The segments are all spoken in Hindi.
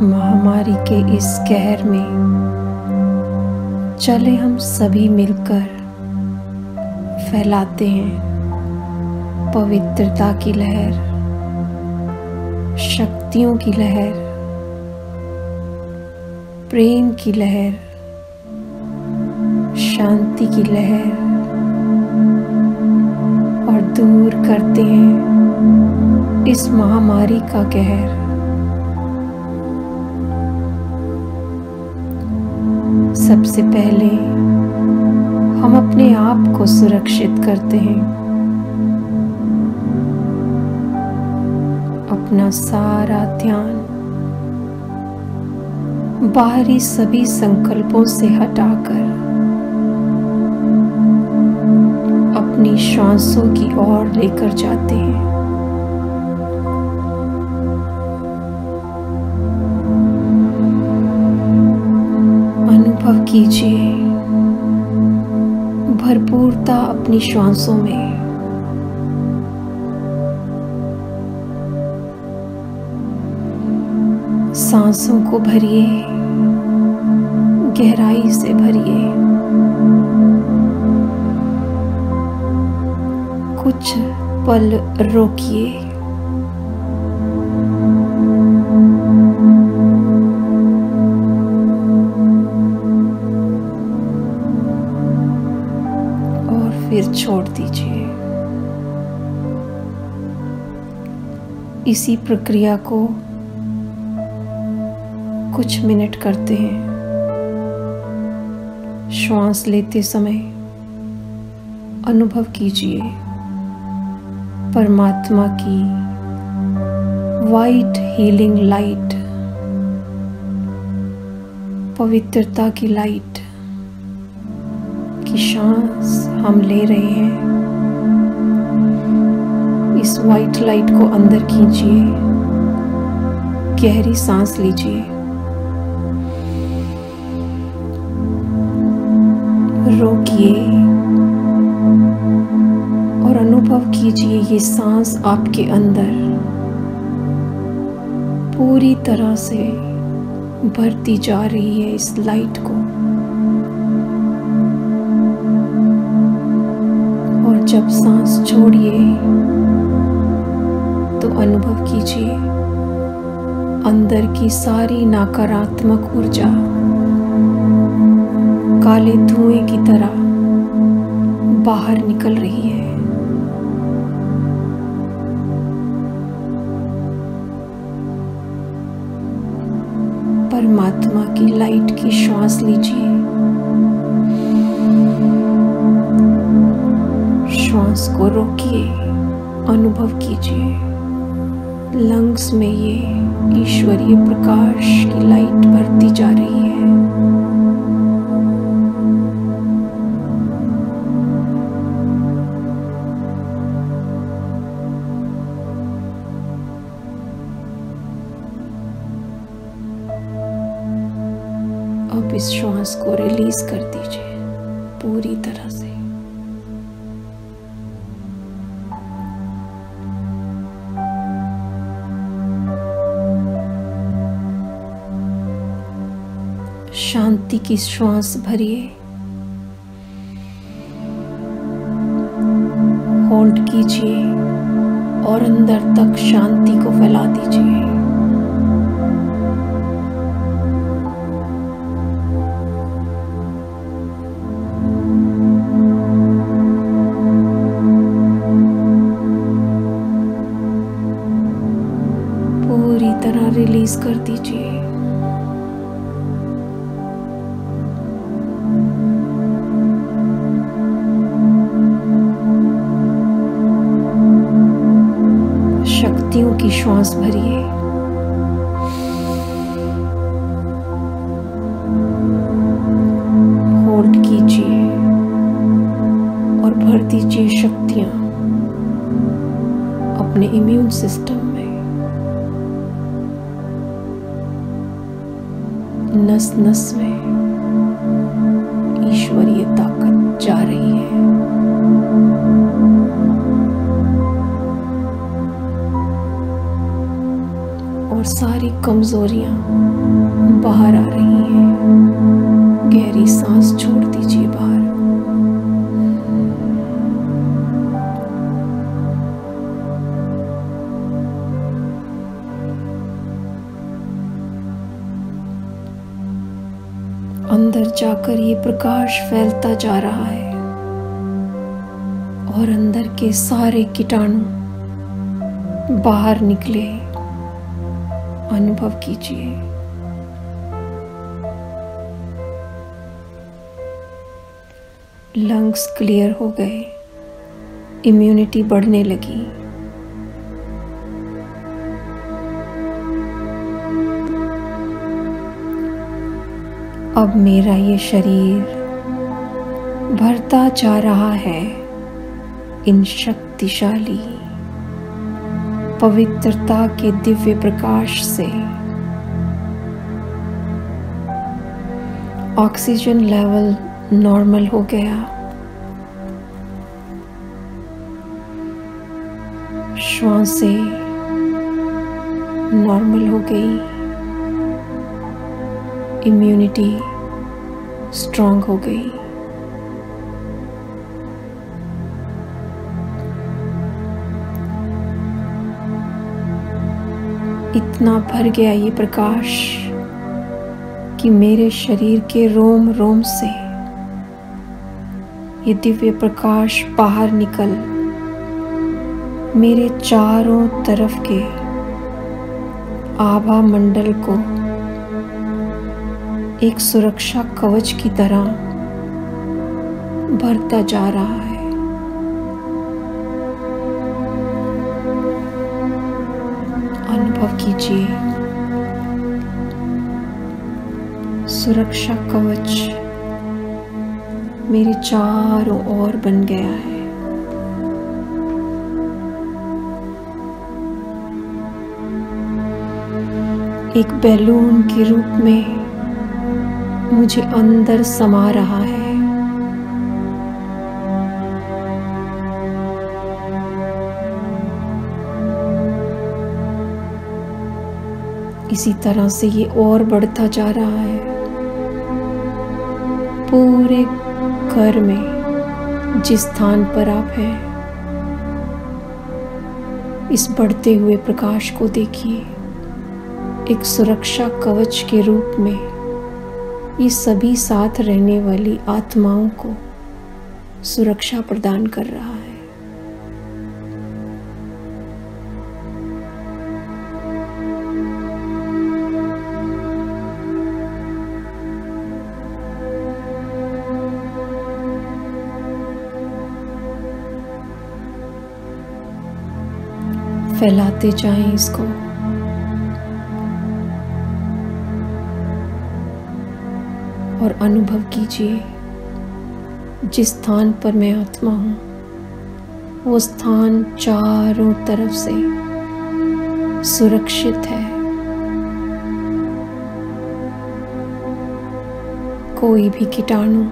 महामारी के इस कहर में चले हम सभी मिलकर फैलाते हैं पवित्रता की लहर, शक्तियों की लहर, प्रेम की लहर, शांति की लहर, और दूर करते हैं इस महामारी का कहर। सबसे पहले हम अपने आप को सुरक्षित करते हैं। अपना सारा ध्यान बाहरी सभी संकल्पों से हटाकर अपनी श्वासों की ओर लेकर जाते हैं। अनुभव कीजिए भरपूरता अपनी श्वासों में। सांसों को भरिए, गहराई से भरिए। कुछ पल रोकिए। फिर छोड़ दीजिए। इसी प्रक्रिया को कुछ मिनट करते हैं। श्वास लेते समय अनुभव कीजिए परमात्मा की वाइट हीलिंग लाइट, पवित्रता की लाइट की सांस हम ले रहे हैं। इस वाइट लाइट को अंदर खींचिए, गहरी सांस लीजिए, रोकिए और अनुभव कीजिए ये सांस आपके अंदर पूरी तरह से भरती जा रही है इस लाइट को। जब सांस छोड़िए तो अनुभव कीजिए अंदर की सारी नकारात्मक ऊर्जा काले धुएं की तरह बाहर निकल रही है। परमात्मा की लाइट की श्वास लीजिए। श्वास को रोकिए, अनुभव कीजिए लंग्स में ये ईश्वरीय प्रकाश की लाइट भरती जा रही है। अब इस श्वास को रिलीज कर दीजिए पूरी तरह से। शांति की श्वास भरिए, होल्ड कीजिए और अंदर तक शांति को फैला दीजिए। पूरी तरह रिलीज कर दीजिए। शक्तियों की श्वास भरिए। होल्ड कीजिए और भर दीजिए शक्तियां अपने इम्यून सिस्टम में। नस नस में ईश्वरीय ताकत जा रही है। और सारी कमजोरियां बाहर आ रही हैं। गहरी सांस छोड़ दीजिए बाहर। अंदर जाकर ये प्रकाश फैलता जा रहा है और अंदर के सारे कीटाणु बाहर निकले अनुभव कीजिए। लंग्स क्लियर हो गए, इम्यूनिटी बढ़ने लगी। अब मेरा ये शरीर भरता जा रहा है इन शक्तिशाली पवित्रता के दिव्य प्रकाश से। ऑक्सीजन लेवल नॉर्मल हो गया, श्वासें नॉर्मल हो गई, इम्यूनिटी स्ट्रांग हो गई। इतना भर गया ये प्रकाश कि मेरे शरीर के रोम रोम से ये दिव्य प्रकाश बाहर निकल मेरे चारों तरफ के आभा मंडल को एक सुरक्षा कवच की तरह भरता जा रहा है। अनुभव कीजिए, सुरक्षा कवच मेरे चारों ओर बन गया है। एक बैलून के रूप में मुझे अंदर समा रहा है। इसी तरह से ये और बढ़ता जा रहा है। पूरे घर में जिस स्थान पर आप हैं, इस बढ़ते हुए प्रकाश को देखिए। एक सुरक्षा कवच के रूप में ये सभी साथ रहने वाली आत्माओं को सुरक्षा प्रदान कर रहा है। फैलाते जाएं इसको। और अनुभव कीजिए, जिस स्थान पर मैं आत्मा हूं, वो स्थान चारों तरफ से सुरक्षित है। कोई भी कीटाणु,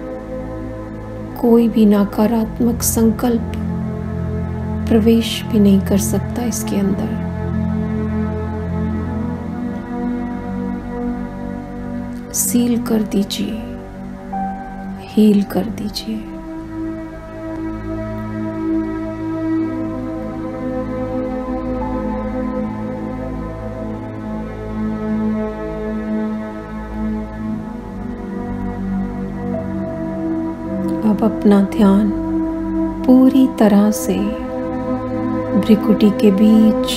कोई भी नकारात्मक संकल्प प्रवेश भी नहीं कर सकता इसके अंदर। सील कर दीजिए, हील कर दीजिए। अब अपना ध्यान पूरी तरह से भ्रिकुटी के बीच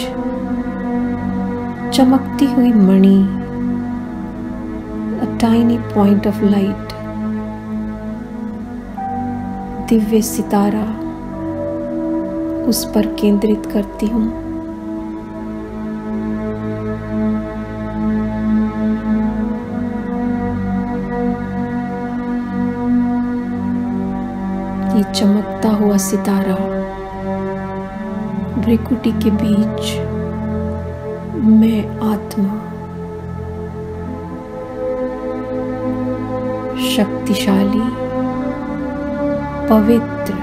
चमकती हुई मणि, a tiny point of light, Divya सितारा, उस पर केंद्रित करती हूँ। ये चमकता हुआ सितारा भ्रिकुटी के बीच मैं आत्मा, शक्तिशाली, पवित्र,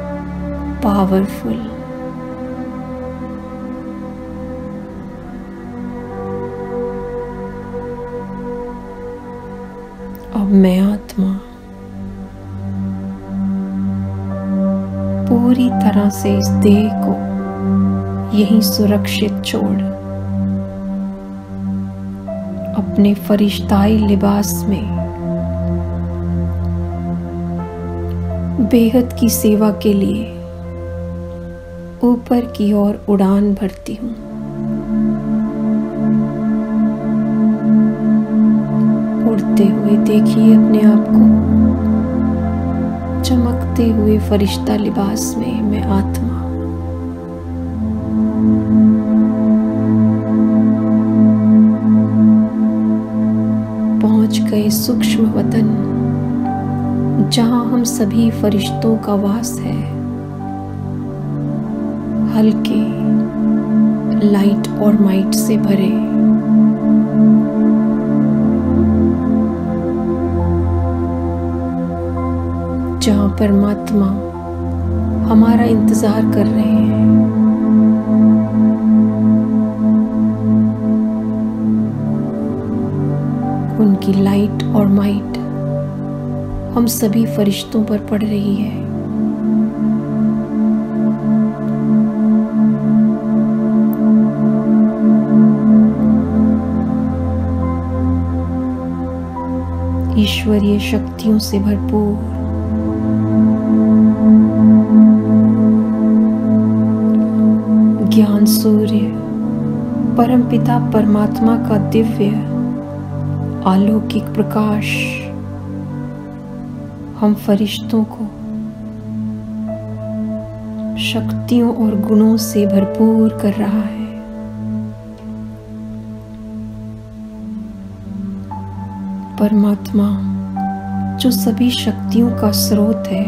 पावरफुल, अब मैं आत्मा पूरी तरह से इस देह को यहीं सुरक्षित छोड़ अपने फरिश्ताई लिबास में बेहद की सेवा के लिए ऊपर की ओर उड़ान भरती हूँ। उड़ते हुए देखिए अपने आप को, चमकते हुए फरिश्ता लिबास में मैं आत्मा। पहुंच गए सूक्ष्म वतन जहां हम सभी फरिश्तों का वास है। हल्के लाइट और माइट से भरे जहां परमात्मा हमारा इंतजार कर रहे हैं। उनकी लाइट और माइट हम सभी फरिश्तों पर पड़ रही है। ईश्वरीय शक्तियों से भरपूर ज्ञान सूर्य परमपिता परमात्मा का दिव्य अलौकिक प्रकाश हम फरिश्तों को शक्तियों और गुणों से भरपूर कर रहा है। परमात्मा जो सभी शक्तियों का स्रोत है,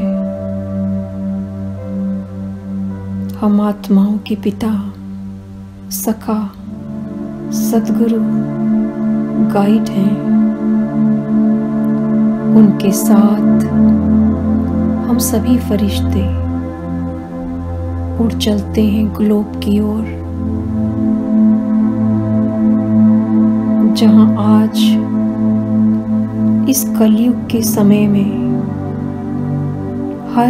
हम आत्माओं के पिता, सखा, सद्गुरु, गाइड हैं। उनके साथ हम सभी फरिश्ते उड़ चलते हैं ग्लोब की ओर, जहां आज इस कलयुग के समय में हर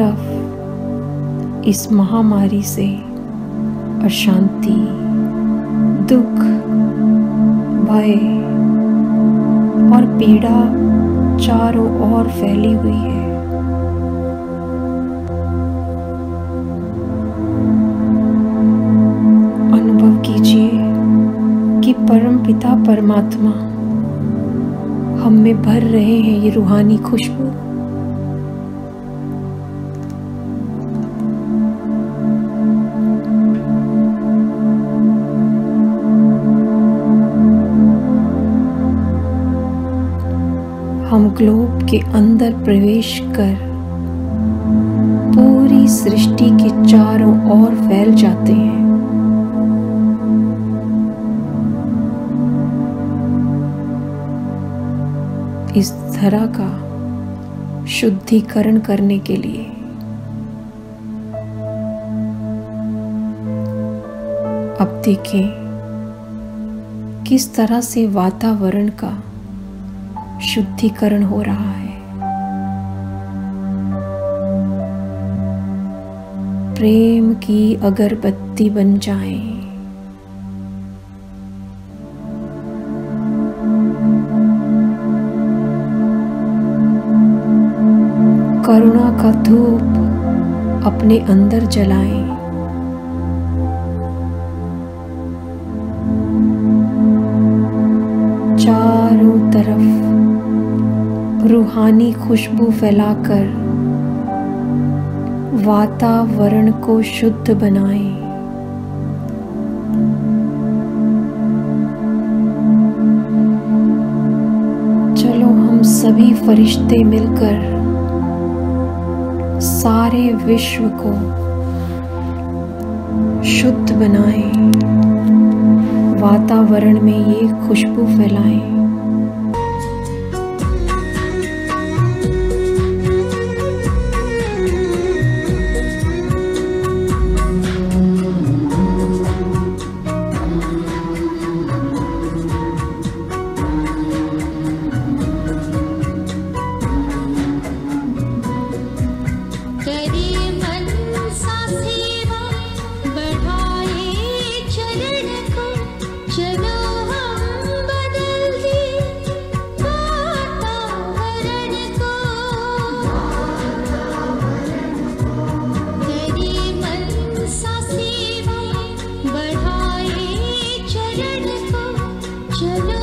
तरफ इस महामारी से अशांति, दुख, भय और पीड़ा चारों ओर फैली हुई है। अनुभव कीजिए कि परमपिता परमात्मा हम में भर रहे हैं ये रूहानी खुशबू। हम ग्लोब के अंदर प्रवेश कर पूरी सृष्टि के चारों ओर फैल जाते हैं। इस धरा का शुद्धिकरण करने के लिए अब देखें किस तरह से वातावरण का शुद्धिकरण हो रहा है। प्रेम की अगरबत्ती बन जाएं। करुणा का धूप अपने अंदर जलाएं। चारों तरफ रूहानी खुशबू फैलाकर वातावरण को शुद्ध बनाएं। चलो हम सभी फरिश्ते मिलकर सारे विश्व को शुद्ध बनाएं, वातावरण में ये खुशबू फैलाएं। शरण को चलो